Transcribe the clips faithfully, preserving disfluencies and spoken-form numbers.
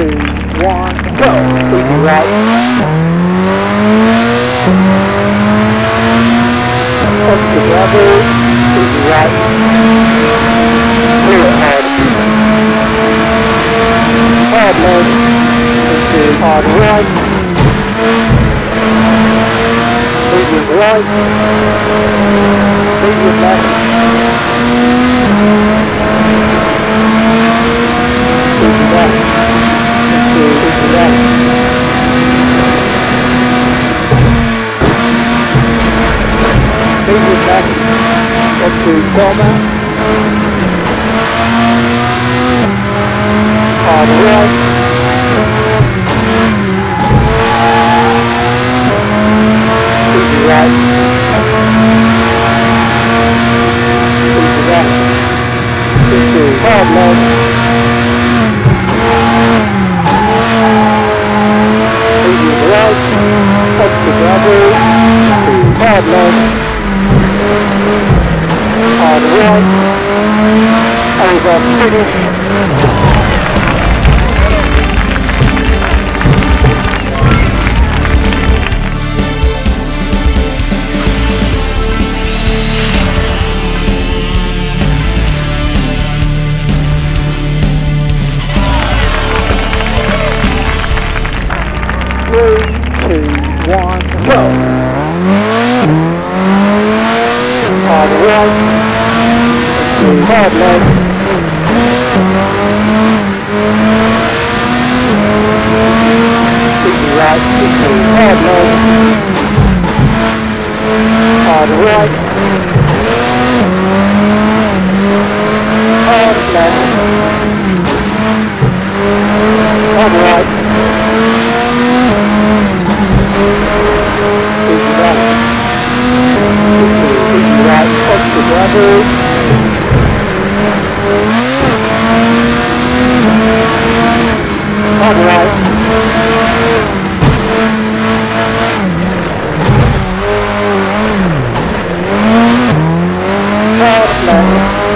one, go. Easy right. Up to level. Easy right. Clear ahead. Hard left. Into hard right. Medium right. Medium left. Easy left. Into easy left. Medium left. Up to comma. Hard right. Easy right. Easy left. Into hard left. Medium right. Up to gravel. To hard left. Hard right. Over finish. Three, two, one, go. Hard right. To hard left. Easy right. To hard left. Hard right. Hard left. Hard right. Easy right. Easy right. Up to gravel. Hard right. Hard left.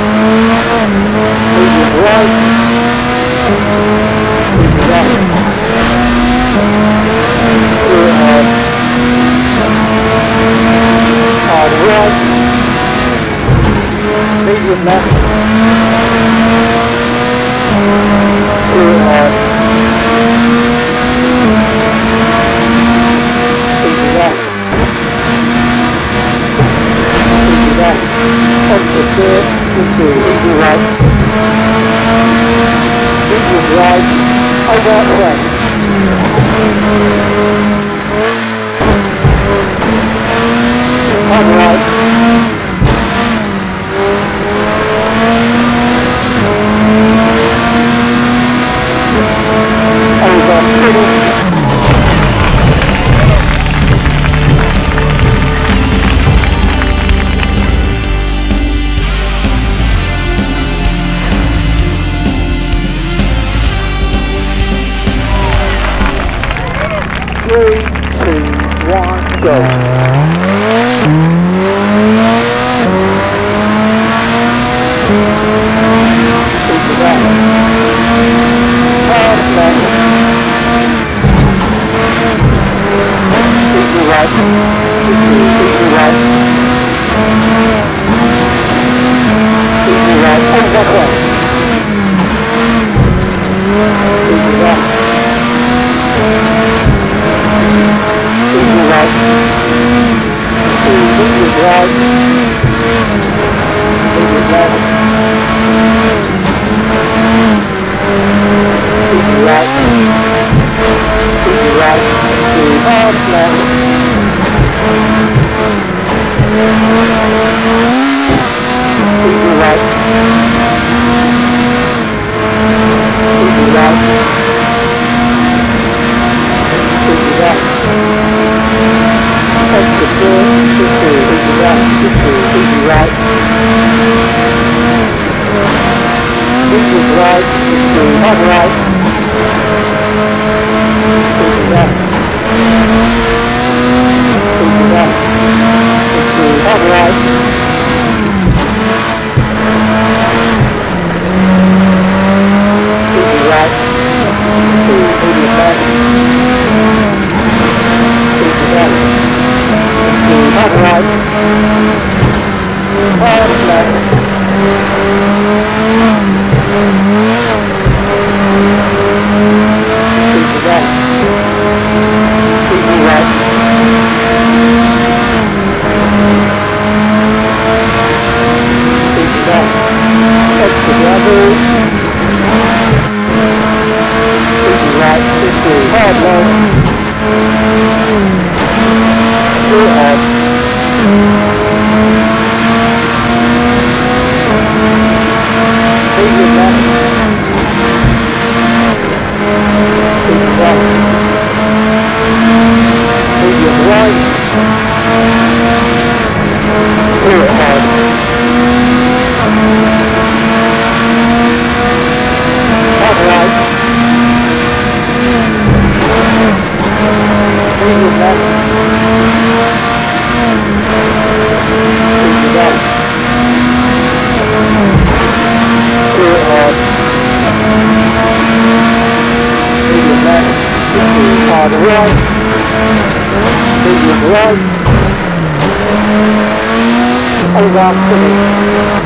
Medium right. Easy left. Clear ahead. Hard right. Medium left. Clear ahead. Easy left. Easy left. Up to clear. Into easy right. Medium right. Over left. Hard right. Over finish. Three, two, one, go. Easy left. Hard left. Easy right. Easy, easy right. Easy right. Over left. Easy left. Easy right. Easy right. Easy left. Easy right. Easy right. To hard left. Easy right. Easy right. Easy left. Up to four, to two, easy left, to two, easy right. Easy right, to two, hard right. Easy left. Easy left. To two, hard right. Easy right. hard left, clear off, medium left, keep right, medium right, clear hard, hard right, medium left, keep right, clear hard, medium left, keep hard right, medium right, over finish.